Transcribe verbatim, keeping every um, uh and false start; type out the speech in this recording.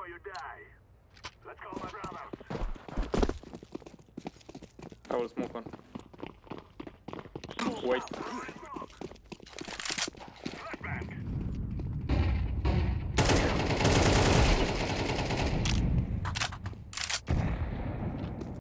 or you die. Let's call my brothers. I will smoke one. Wait.